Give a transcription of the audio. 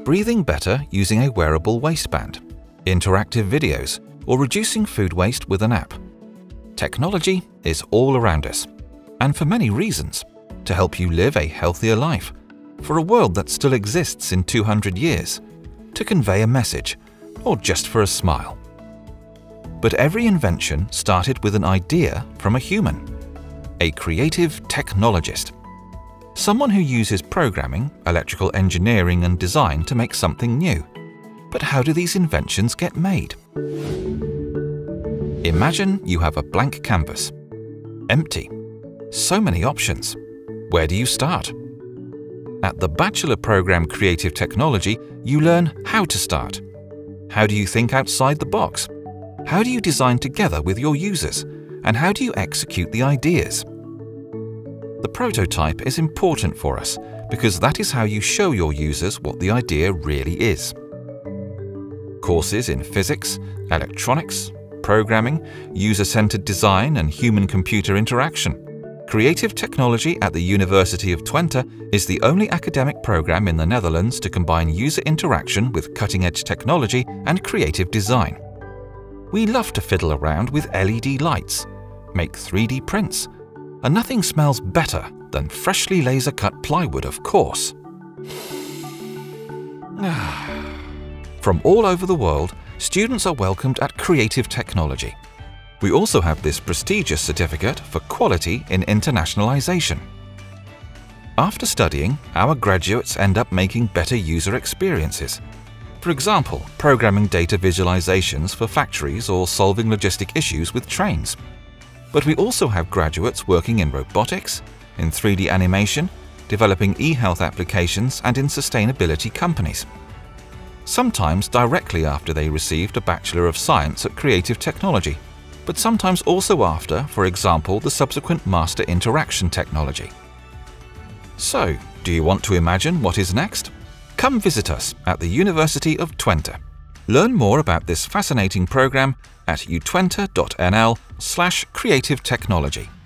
breathing better using a wearable waistband, interactive videos, or reducing food waste with an app. Technology is all around us, and for many reasons, to help you live a healthier life, for a world that still exists in 200 years, to convey a message, or just for a smile. But every invention started with an idea from a human, a creative technologist. Someone who uses programming, electrical engineering and design to make something new. But how do these inventions get made? Imagine you have a blank canvas. Empty. So many options. Where do you start? At the Bachelor program Creative Technology, you learn how to start. How do you think outside the box? How do you design together with your users? And how do you execute the ideas? The prototype is important for us because that is how you show your users what the idea really is. Courses in physics, electronics, programming, user-centered design and human-computer interaction. Creative Technology at the University of Twente is the only academic program in the Netherlands to combine user interaction with cutting-edge technology and creative design. We love to fiddle around with LED lights, make 3D prints, and nothing smells better than freshly laser-cut plywood, of course. From all over the world, students are welcomed at Creative Technology. We also have this prestigious certificate for quality in internationalization. After studying, our graduates end up making better user experiences. For example, programming data visualizations for factories or solving logistic issues with trains. But we also have graduates working in robotics, in 3D animation, developing e-health applications and in sustainability companies. Sometimes directly after they received a Bachelor of Science at Creative Technology, but sometimes also after, for example, the subsequent Master Interaction Technology. So, do you want to imagine what is next? Come visit us at the University of Twente. Learn more about this fascinating program at utwente.nl/creative technology.